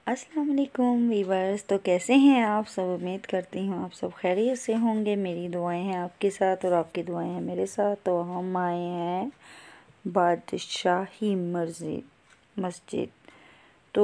अस्सलाम वालेकुम वीवर्स। तो कैसे हैं आप सब? उम्मीद करती हूँ आप सब खैरियत से होंगे। मेरी दुआएं हैं आपके साथ और आपकी दुआएं हैं मेरे साथ। तो हम आए हैं बादशाही मस्जिद तो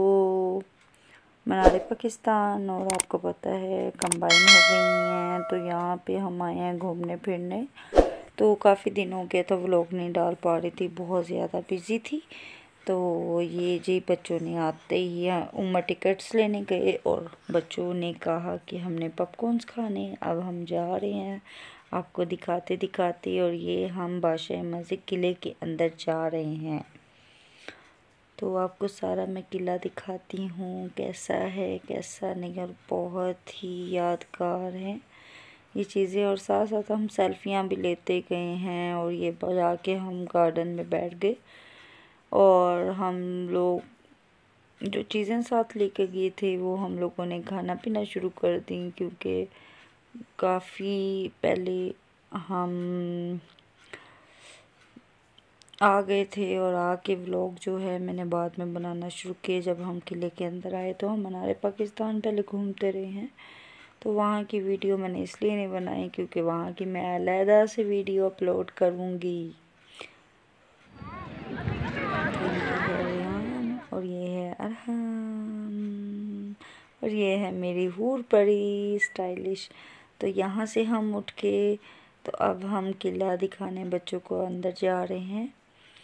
मनार पाकिस्तान, और आपको पता है कंबाइन हो गई हैं। तो यहाँ पे हम आए हैं घूमने फिरने। तो काफ़ी दिन हो गया था व्लॉग नहीं डाल पा रही थी, बहुत ज़्यादा बिजी थी। तो ये जी बच्चों ने आते ही उमर टिकट्स लेने गए और बच्चों ने कहा कि हमने पॉपकॉर्न्स खाने। अब हम जा रहे हैं आपको दिखाते दिखाते, और ये हम बादशाह मस्जिद किले के अंदर जा रहे हैं। तो आपको सारा मैं किला दिखाती हूँ कैसा है कैसा नहीं, और बहुत ही यादगार है ये चीज़ें। और साथ साथ हम सेल्फियाँ भी लेते गए हैं। और ये जाके हम गार्डन में बैठ गए और हम लोग जो चीज़ें साथ लेके गए थे वो हम लोगों ने खाना पीना शुरू कर दी, क्योंकि काफ़ी पहले हम आ गए थे। और आके व्लॉग जो है मैंने बाद में बनाना शुरू किए। जब हम किले के अंदर आए तो हम मनार पाकिस्तान पहले घूमते रहे हैं, तो वहाँ की वीडियो मैंने इसलिए नहीं बनाई क्योंकि वहाँ की मैं अलहदा से वीडियो अपलोड करूँगी। और ये है अरहम, और ये है मेरी हूर परी स्टाइलिश। तो यहाँ से हम उठ के तो अब हम किला दिखाने बच्चों को अंदर जा रहे हैं।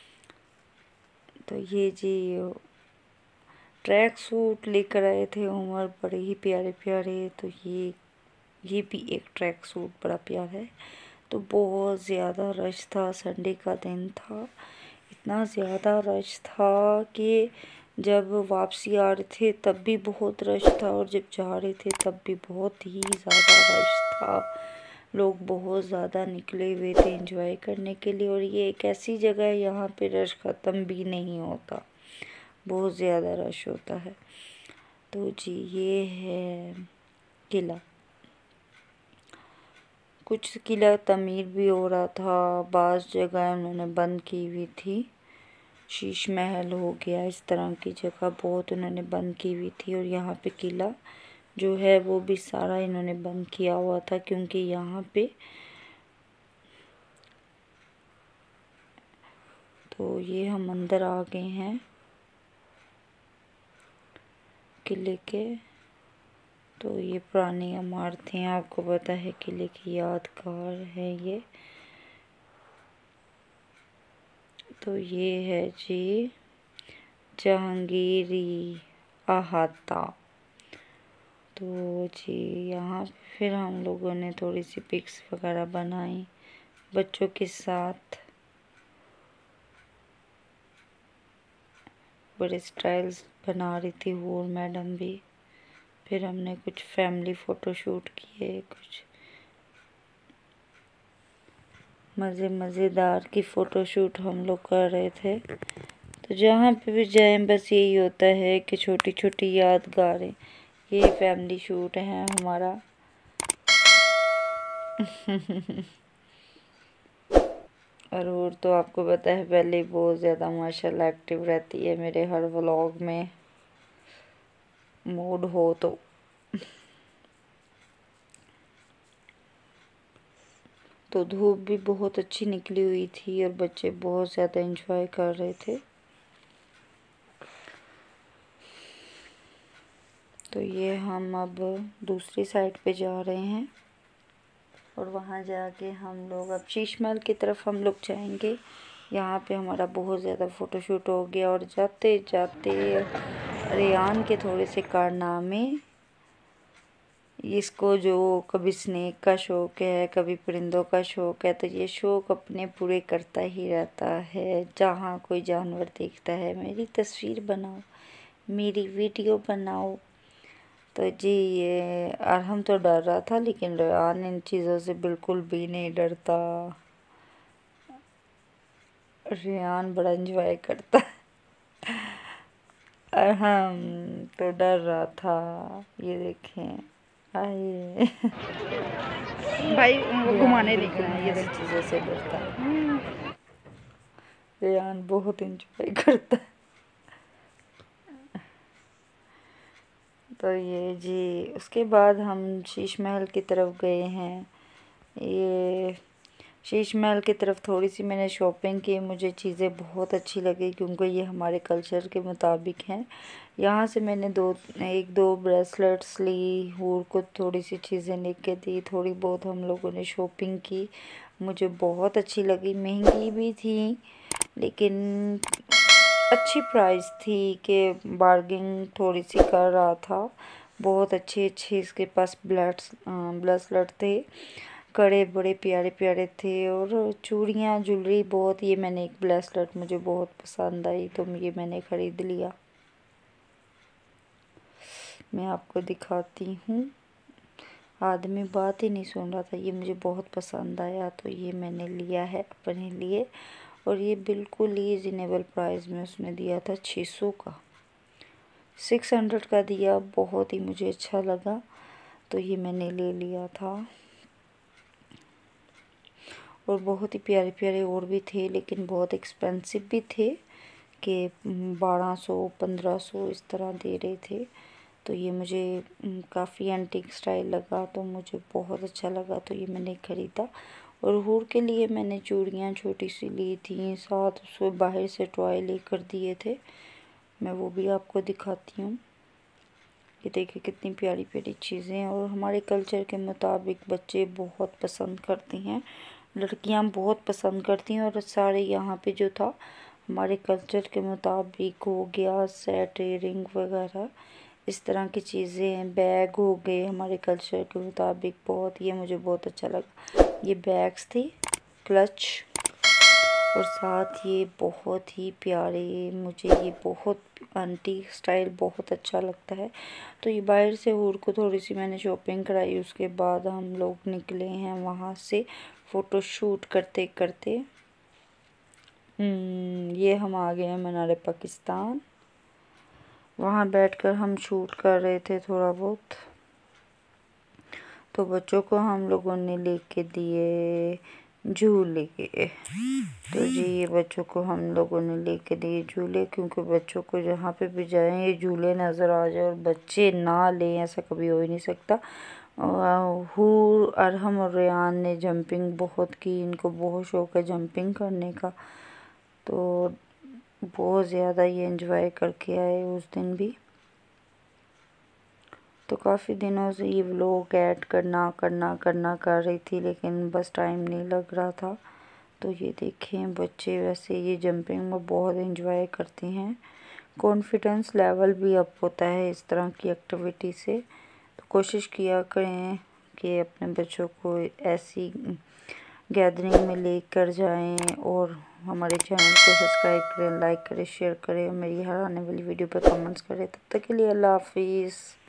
तो ये जी ट्रैक सूट लेकर आए थे उमर, बड़े ही प्यारे प्यारे। तो ये भी एक ट्रैक सूट बड़ा प्यारा है। तो बहुत ज़्यादा रश था, संडे का दिन था, इतना ज़्यादा रश था कि जब वापसी आ रहे थे तब भी बहुत रश था, और जब जा रहे थे तब भी बहुत ही ज़्यादा रश था। लोग बहुत ज़्यादा निकले हुए थे एंजॉय करने के लिए। और ये एक ऐसी जगह है यहाँ पे रश ख़त्म भी नहीं होता, बहुत ज़्यादा रश होता है। तो जी ये है किला। कुछ किला तमीर भी हो रहा था, बाज़ जगह उन्होंने बंद की हुई थी। शीश महल हो गया, इस तरह की जगह बहुत उन्होंने बंद की हुई थी। और यहाँ पे किला जो है वो भी सारा इन्होंने बंद किया हुआ था, क्योंकि यहाँ पे तो ये हम अंदर आ गए हैं किले के। तो ये पुरानी इमारतें आपको पता है किले की यादगार है ये। तो ये है जी जहांगीरी अहाता। तो जी यहाँ फिर हम लोगों ने थोड़ी सी पिक्स वगैरह बनाई बच्चों के साथ, बड़े स्टाइल्स बना रही थी वो मैडम भी। फिर हमने कुछ फैमिली फ़ोटो शूट किए, कुछ मज़ेदार की फ़ोटो शूट हम लोग कर रहे थे। तो जहाँ पे भी जाएं बस यही होता है कि छोटी छोटी यादगारें। ये फैमिली शूट है हमारा। और तो आपको पता है पहले बहुत ज़्यादा माशाल्लाह एक्टिव रहती है मेरे हर व्लॉग में, मूड हो तो। तो धूप भी बहुत अच्छी निकली हुई थी और बच्चे बहुत ज़्यादा एंजॉय कर रहे थे। तो ये हम अब दूसरी साइड पे जा रहे हैं, और वहाँ जाके हम लोग अब शीश महल की तरफ हम लोग जाएंगे। यहाँ पे हमारा बहुत ज़्यादा फ़ोटोशूट हो गया। और जाते जाते रेयान के थोड़े से कारनामे, इसको जो कभी स्नेक का शौक़ है कभी परिंदों का शौक़ है, तो ये शौक़ अपने पूरे करता ही रहता है। जहाँ कोई जानवर देखता है मेरी तस्वीर बनाओ, मेरी वीडियो बनाओ। तो जी ये अरहम तो डर रहा था, लेकिन रेयान इन चीज़ों से बिल्कुल भी नहीं डरता। रेयान बड़ा एंजॉय करता है। अरहम तो डर रहा था, ये देखें आए भाई वो घुमाने लेकर बिल्कुल आए, ये ऐसी चीज़ों से डरता है। रेयान बहुत एंजॉय करता है। तो ये जी, उसके बाद हम शीश महल की तरफ गए हैं। ये शीश महल की तरफ थोड़ी सी मैंने शॉपिंग की। मुझे चीज़ें बहुत अच्छी लगी क्योंकि ये हमारे कल्चर के मुताबिक हैं। यहाँ से मैंने एक दो ब्रेसलेट्स ली, हूर को थोड़ी सी चीज़ें लेके दी, थोड़ी बहुत हम लोगों ने शॉपिंग की। मुझे बहुत अच्छी लगी, महंगी भी थी लेकिन अच्छी प्राइस थी कि बार्गेनिंग थोड़ी सी कर रहा था। बहुत अच्छे अच्छे इसके पास ब्रेसलेट थे, कड़े बड़े प्यारे प्यारे थे, और चूड़ियाँ ज्वेलरी बहुत। ये मैंने एक ब्रेसलेट मुझे बहुत पसंद आई तो ये मैंने ख़रीद लिया। मैं आपको दिखाती हूँ। आदमी बात ही नहीं सुन रहा था। ये मुझे बहुत पसंद आया तो ये मैंने लिया है अपने लिए, और ये बिल्कुल ही रीज़नेबल प्राइस में उसने दिया था। 600 का, 600 का दिया। बहुत ही मुझे अच्छा लगा तो ये मैंने ले लिया था। और बहुत ही प्यारे प्यारे और भी थे लेकिन बहुत एक्सपेंसिव भी थे कि 1200-1500 इस तरह दे रहे थे। तो ये मुझे काफ़ी एंटीक स्टाइल लगा तो मुझे बहुत अच्छा लगा तो ये मैंने ख़रीदा। और हूर के लिए मैंने चूड़ियाँ छोटी सी ली थी, साथ उसको बाहर से टॉय लेकर दिए थे। मैं वो भी आपको दिखाती हूँ। ये देखिए कितनी प्यारी प्यारी चीज़ें हैं, और हमारे कल्चर के मुताबिक बच्चे बहुत पसंद करते हैं, लड़कियां बहुत पसंद करती हैं। और सारे यहाँ पे जो था हमारे कल्चर के मुताबिक हो गया, सेट इयरिंग वगैरह इस तरह की चीज़ें, बैग हो गए हमारे कल्चर के मुताबिक बहुत। ये मुझे बहुत अच्छा लगा। ये बैग्स थी, क्लच, और साथ ये बहुत ही प्यारे, मुझे ये बहुत एंटीक स्टाइल बहुत अच्छा लगता है। तो ये बाहर से हूर को थोड़ी सी मैंने शॉपिंग कराई। उसके बाद हम लोग निकले हैं वहाँ से फ़ोटो शूट करते करते। ये हम आ गए हैं मीनार पाकिस्तान। वहाँ बैठकर हम शूट कर रहे थे थोड़ा बहुत। तो बच्चों को हम लोगों ने लेके दिए झूले। तो जी ये बच्चों को हम लोगों ने लेके दिए झूले, क्योंकि बच्चों को जहाँ पे भी जाएं ये झूले नज़र आ जाए और बच्चे ना लें ऐसा कभी हो ही नहीं सकता। हूर, अरहम और रेयान ने जंपिंग बहुत की। इनको बहुत शौक़ है जंपिंग करने का, तो बहुत ज़्यादा ये एंजॉय करके आए उस दिन भी। तो काफ़ी दिनों से ये व्लॉग ऐड करना कर रही थी लेकिन बस टाइम नहीं लग रहा था। तो ये देखें बच्चे वैसे ये जंपिंग में बहुत एंजॉय करते हैं। कॉन्फिडेंस लेवल भी अप होता है इस तरह की एक्टिविटी से। तो कोशिश किया करें कि अपने बच्चों को ऐसी गैदरिंग में लेकर जाएं, और हमारे चैनल को सब्सक्राइब करें, लाइक करें, शेयर करें, और मेरी हर आने वाली वीडियो पर कमेंट्स करें। तब तक के लिए अल्लाह हाफिज़।